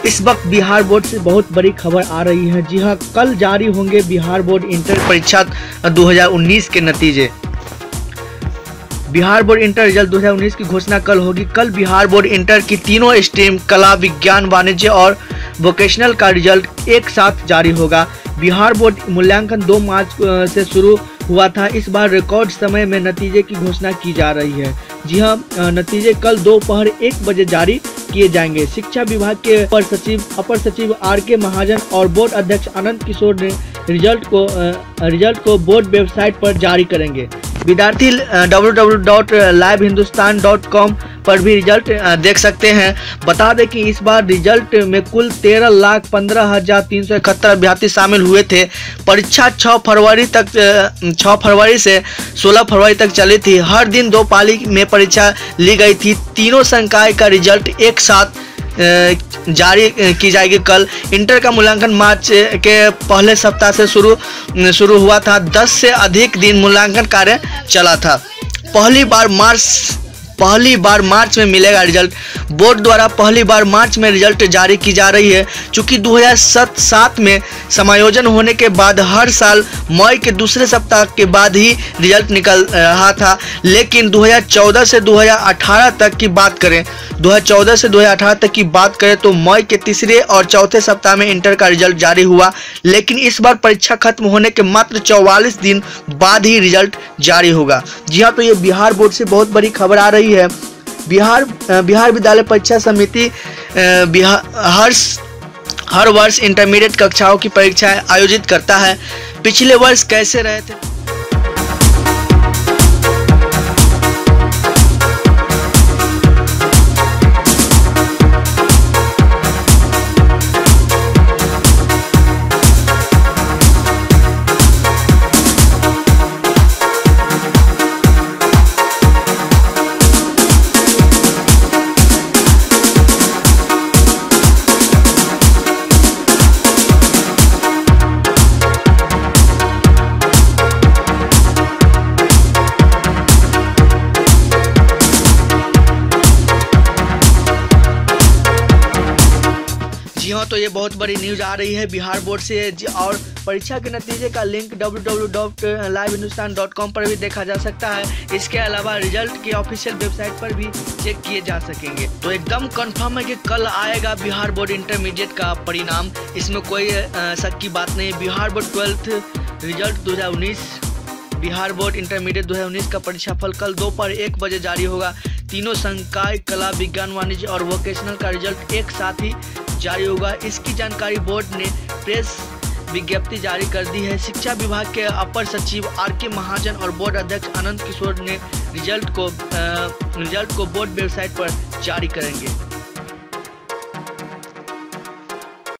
इस वक्त बिहार बोर्ड से बहुत बड़ी खबर आ रही है। जी हां, कल जारी होंगे बिहार बोर्ड इंटर परीक्षा 2019 के नतीजे। बिहार बोर्ड इंटर रिजल्ट 2019 की घोषणा कल होगी। कल बिहार बोर्ड इंटर की तीनों स्ट्रीम कला, विज्ञान, वाणिज्य और वोकेशनल का रिजल्ट एक साथ जारी होगा। बिहार बोर्ड मूल्यांकन 2 मार्च से शुरू हुआ था। इस बार रिकॉर्ड समय में नतीजे की घोषणा की जा रही है। जी हां, नतीजे कल दोपहर 1 बजे जारी किए जाएंगे। शिक्षा विभाग के अपर सचिव RK महाजन और बोर्ड अध्यक्ष आनंद किशोर ने रिजल्ट को बोर्ड वेबसाइट पर जारी करेंगे। विद्यार्थी www.livehindustan.com पर भी रिजल्ट देख सकते हैं। बता दें कि इस बार रिजल्ट में कुल 13,15,371 अभ्यर्थी शामिल हुए थे। परीक्षा 6 फरवरी से 16 फरवरी तक चली थी। हर दिन 2 पाली में परीक्षा ली गई थी। तीनों संकाय का रिजल्ट एक साथ जारी की जाएगी। कल इंटर का मूल्यांकन मार्च के पहले सप्ताह से शुरू हुआ था। 10 से अधिक दिन मूल्यांकन कार्य चला था। पहली बार मार्च में मिलेगा रिजल्ट। बोर्ड द्वारा पहली बार मार्च में रिजल्ट जारी की जा रही है। चूंकि 2007 में समायोजन होने के बाद हर साल मई के दूसरे सप्ताह के बाद ही रिजल्ट निकल रहा था, लेकिन 2014 से 2018 तक की बात करें तो मई के तीसरे और चौथे सप्ताह में इंटर का रिजल्ट जारी हुआ। लेकिन इस बार परीक्षा खत्म होने के मात्र 44 दिन बाद ही रिजल्ट जारी होगा। जी हाँ, तो ये बिहार बोर्ड से बहुत बड़ी खबर आ रही है। बिहार विद्यालय परीक्षा समिति हर वर्ष इंटरमीडिएट कक्षाओं की परीक्षाएं आयोजित करता है। पिछले वर्ष कैसे रहे थे? जी हाँ, तो ये बहुत बड़ी न्यूज़ आ रही है बिहार बोर्ड से। और परीक्षा के नतीजे का लिंक www.livehindustan.com पर भी देखा जा सकता है। इसके अलावा रिजल्ट की ऑफिशियल वेबसाइट पर भी चेक किए जा सकेंगे। तो एकदम कंफर्म है कि कल आएगा बिहार बोर्ड इंटरमीडिएट का परिणाम। इसमें कोई शक की बात नहीं। Bihar board 12th result 2019, Bihar board intermediate 2019 का परीक्षाफल कल दोपहर 1 बजे जारी होगा। तीनों संकाय कला, विज्ञान, वाणिज्य और वोकेशनल का रिजल्ट एक साथ ही जारी होगा। इसकी जानकारी बोर्ड ने प्रेस विज्ञप्ति जारी कर दी है। शिक्षा विभाग के अपर सचिव RK महाजन और बोर्ड अध्यक्ष आनंद किशोर ने रिजल्ट को बोर्ड वेबसाइट पर जारी करेंगे।